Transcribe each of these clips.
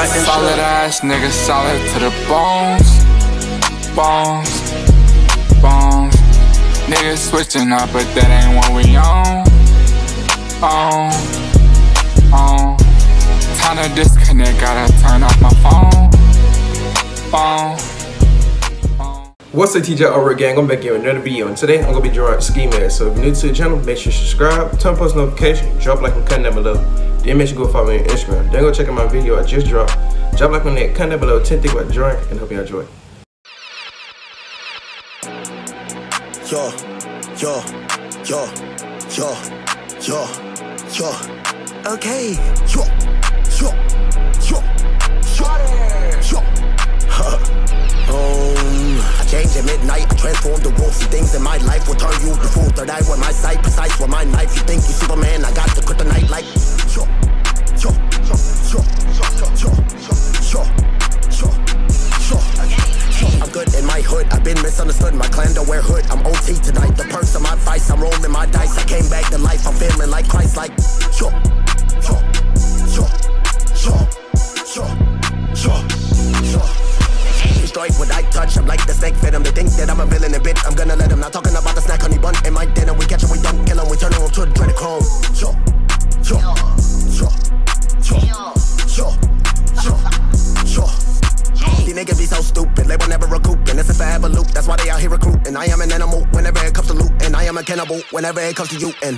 like them solid ass nigga, solid to the bones. Bones, bones. Niggas switching up, but that ain't what we on. Time to disconnect, gotta turn off my phone. What's up, TJ Over gang? I'm back here with another video, and today I'm gonna be drawing Ski Mask. So if you're new to the channel, make sure you subscribe, turn post notification, drop like and comment down below. Then make sure you go follow me on Instagram. Then go check out my video I just dropped. Drop like on that, comment down below, 10 things about drawing, and hope you enjoy. Okay. I changed at midnight, I transformed the wolf. See things in my life will turn you to fool. Third eye with my sight, precise with my knife. You think you Superman, I got the kryptonite like I'm good in my hood, I've been misunderstood. My clan don't wear hood, I'm OT tonight. The perks of my vice, I'm rolling my dice. I came back to life, I'm feeling like Christ like Destroy what I touch, I'm like the snake venom. They think that I'm a villain a bit, I'm gonna let them. Not talking about the snack honey bun in my dinner. We catch him, we don't kill him, we turn him to a dreaded chrome. These niggas be so stupid, they will never recoup. And it's a forever loop, that's why they out here recruiting. I am an animal whenever it comes to loot, and I am a cannibal whenever it comes to you. And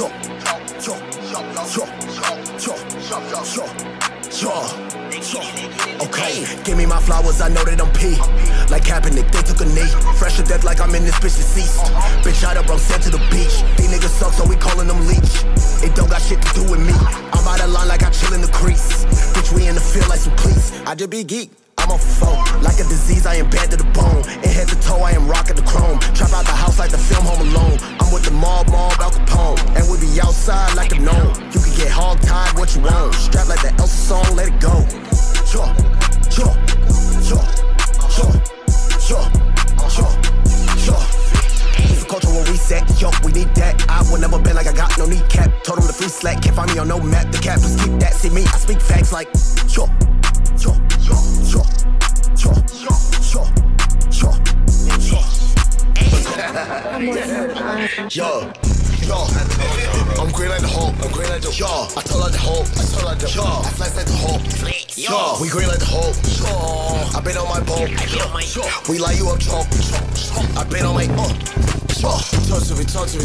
okay, give me my flowers, I know that I'm P. Like Kaepernick, they took a knee. Fresh to death like I'm in this bitch deceased. Bitch out of bro, sent to the beach. These niggas suck, so we calling them leech. It don't got shit to do with me. I'm out of line like I chill in the crease. Bitch, we in the field like some cleats. I just be geek, I'm a foe. Like a disease, I am bad to the bone. And head to toe, I am rocking the chrome. Trap out the house like the film Home Alone. I'm with the mob, Al Capone. And we be outside like a gnome. You can get hog tied, what you want. Strap like the Elsa song, let it go. It's a cultural reset, yo, we need that. I will never bend like I got no kneecap. Told him the free slack, can't find me on no map. The cap, just keep that, see me, I speak facts like I'm green like the Hulk, I'm green like the I tell like the Hulk, I tell like the I flex like the Hulk, we green like the Hulk, I been on my boat, we light you up chalk, I been on my talk to me,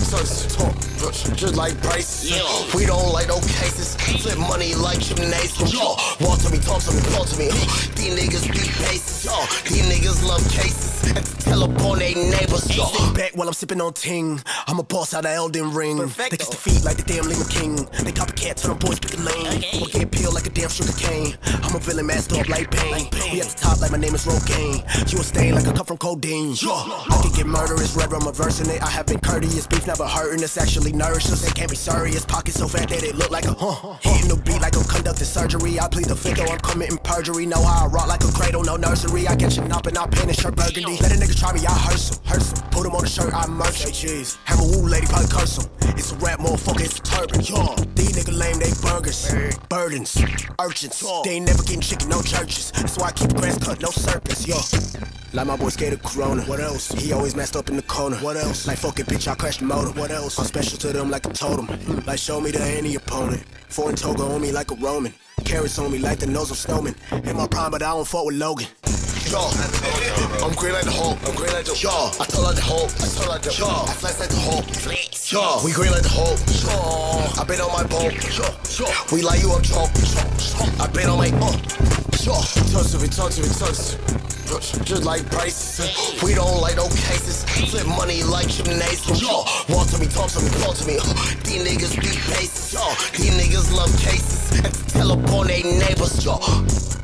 just like Bryce. We don't like no cases, flip money like gymnasium. Walk to me, talk to me, talk to me. These niggas be bases, these niggas love cases and to tell upon they neighbors. Sit back while I'm sipping on ting. I'm a boss out of Elden Ring. They kiss the feet like the damn Lima King. They copycat to them boys pick a lane. I'ma get peeled like a damn sugar cane. I'm a villain masked up like pain. We at the top like my name is Rogaine. You a stain like I come from codeine. I can get murderous, red rum reversing it. I have been courteous, beef never hurting. It's actually nourishes. They can't be serious. Pockets so fat that it look like a hitting the beat like I'm conducting surgery. I plead the fifth, I'm committing perjury. Know how I rock like a cradle, no nursery. I get you up and I paint a shirt burgundy. Let a nigga try me, I hearse him. Put him on the shirt, I merch him. Jeez, hammer woo lady, probably curse him. It's a rap, motherfucker, it's a turban. These niggas lame, they burgers, burdens, urchins. They ain't never getting chicken, no churches. That's why I keep the grass cut, no serpents. Like my boy Skater Corona. What else? He always messed up in the corner. What else? Like fuck it, bitch, I crashed the motor. What else? I'm special to them like a totem. Like show me the any opponent. Foreign toga on me like a Roman. Carrots on me like the nose of snowman. In my prime, but I don't fuck with Logan. I'm green like the Hulk, I'm green like the I tell like the Hulk, I tell like the I flex like the Hulk, we green like the Hulk, I been on my boat, we light you up chalk, I been on my talk to me, just like Bryce. We don't like no cases, flip money like gymnasium. Walk to me, talk to me, talk to me. These niggas be bases, these niggas love cases and to tell upon they neighbors.